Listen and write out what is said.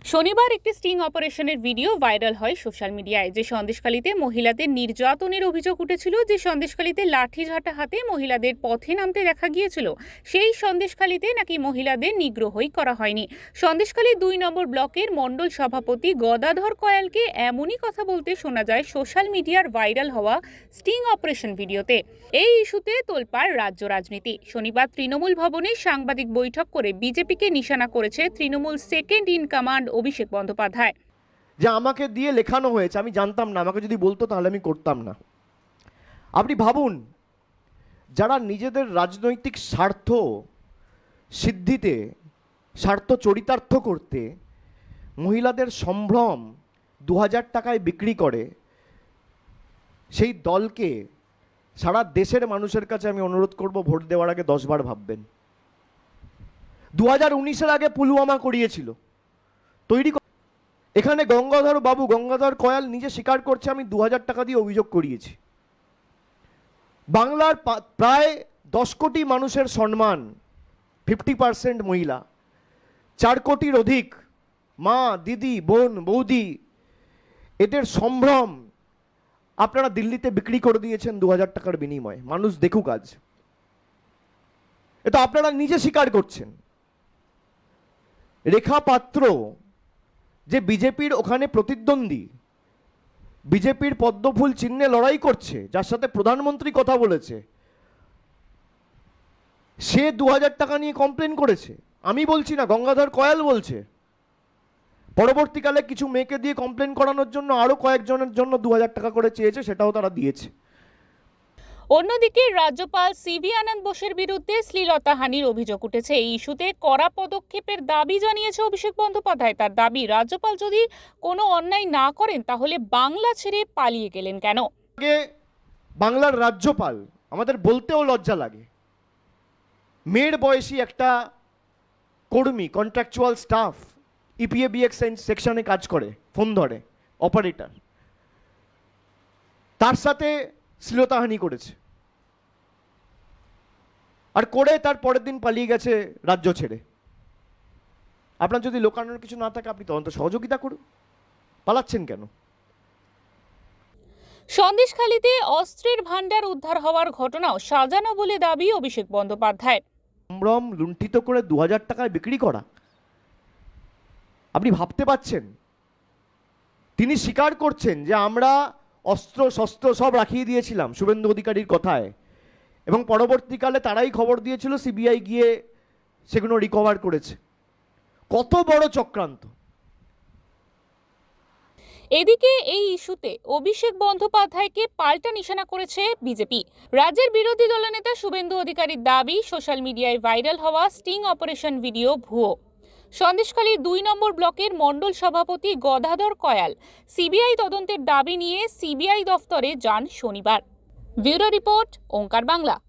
শনিবার একটি স্টিং অপারেশনের ভিডিও ভাইরাল হয় সোশ্যাল মিডিয়ায়। যে সন্দেশখালীতে মহিলাদের নির্যাতনের অভিযোগ উঠেছিল, যে সন্দেশখালীতে লাঠিঝাঁটা হাতে মহিলাদের পথে নামতে দেখা গিয়েছিল, সেই সন্দেশখালীতে নাকি মহিলাদের নিগ্রহই করা হয়নি। সন্দেশখালী ২ নম্বর ব্লকের মণ্ডল সভাপতি গদাধর কয়ালকে এমনই কথা বলতে শোনা যায় সোশ্যাল মিডিয়ার ভাইরাল হওয়া স্টিং অপারেশন ভিডিওতে। এই ইস্যুতে তোলপাড় রাজ্য রাজনীতি। শনিবার তৃণমূল ভবনে সাংবাদিক বৈঠক করে বিজেপিকে নিশানা করেছে Trinamool second in command Abhishek Bandyopadhyay. যে আমাকে দিয়ে লেখানো হয়েছে, আমি জানতাম না, আমাকে যদি বলতো তাহলে আমি করতাম না। আপনি ভাবুন, যারা নিজেদের রাজনৈতিক স্বার্থ সিদ্ধিতে, স্বার্থ চরিতার্থ করতে মহিলাদের সম্ভ্রম ২০০০ টাকায় বিক্রি করে, সেই দলকে সারা দেশের মানুষের কাছে আমি অনুরোধ করব, ভোট দেওয়ার আগে 10 বার ভাববেন। 2019-এর আগে পুলওয়ামা করিয়েছিল তৈরি। এখানে গঙ্গাধর কয়াল নিজে স্বীকার করছে, আমি 2000 টাকা দিয়ে অভিযোগ করিয়েছি। বাংলার প্রায় 10 কোটি মানুষের সম্মান, 50% মহিলা, 4 কোটির অধিক মা, দিদি, বোন, বৌদি, এদের সম্ভ্রম আপনারা দিল্লিতে বিক্রি করে দিয়েছেন 2000 টাকার বিনিময়ে। মানুষ দেখুক আজ, এটা আপনারা নিজে স্বীকার করছেন। রেখা পাত্র যে বিজেপির ওখানে প্রতিদ্বন্দ্বী, বিজেপির পদ্মফুল চিহ্নে লড়াই করছে, যার সাথে প্রধানমন্ত্রী কথা বলেছে, সে 2000 টাকা নিয়ে কমপ্লেন করেছে। আমি বলছি না, গঙ্গাধর কয়াল বলছে। পরবর্তীকালে কিছু মেয়েকে দিয়ে কমপ্লেন করানোর জন্য আরো কয়েকজনের জন্য 2000 টাকা করে চেয়েছে, সেটাও তারা দিয়েছে। অন্যদিকে রাজ্যপাল সিভি আনন্দ বোসের বিরুদ্ধে শ্লীলতাহানির অভিযোগ উঠেছে। এই ইস্যুতে কড়া পদক্ষেপের দাবি জানিয়েছে অভিষেক বন্দ্যোপাধ্যায়। তার দাবি, রাজ্যপাল যদি কোনো অন্যায় না করেন তাহলে বাংলা ছেড়ে পালিয়ে গেলেন কেন? বাংলার রাজ্যপাল, আমাদের বলতেও লজ্জা লাগে, মেয়ের বয়সী একটা কর্মী, কন্ট্রাকচুয়াল স্টাফ, ইপিএবিএক্স সেকশনে কাজ করে, ফোন ধরে, অপারেটর, তার সাথে শ্লীলতাহানি করেছে, আর করে তার পরের দিন পালিয়ে গেছে রাজ্য ছেড়ে। আপনার যদি লোকানোর কিছু না থাকে, আপনি তদন্ত সহযোগিতা করুন। পালাচ্ছেন কেন? সন্দেশখালীতে অস্ত্রের ভান্ডার উদ্ধার হওয়ার ঘটনাও সাজানো বলে দাবি অভিষেক বন্দ্যোপাধ্যায়। সম্ভ্রম লুণ্ঠিত করে 2000 টাকায় বিক্রি করা, আপনি ভাবতে পাচ্ছেন? তিনি স্বীকার করছেন যে আমরা অস্ত্র শস্ত্র সব রাখিয়ে দিয়েছিলাম শুভেন্দু অধিকারীর কথায়, এবং পরবর্তীকালে তারাই খবর দিয়েছিল, সিবিআই গিয়ে সেগুলো রিকভার করেছে। কত বড় চক্রান্ত! এদিকে এই ইস্যুতে অভিষেক বন্দ্যোপাধ্যায়কে পাল্টা নিশানা করেছে বিজেপি। রাজ্যের বিরোধী দলনেতা শুভেন্দু অধিকারীর দাবি, সোশ্যাল মিডিয়ায় ভাইরাল হওয়া স্টিং অপারেশন ভিডিও ভুয়ো। সন্দেশখালী ২ নম্বর ব্লকের মণ্ডল সভাপতি গদাধর কয়াল সিবিআই তদন্তের দাবি নিয়ে সিবিআই দফতরে যান শনিবার। Bureau report, Onkar Bangla.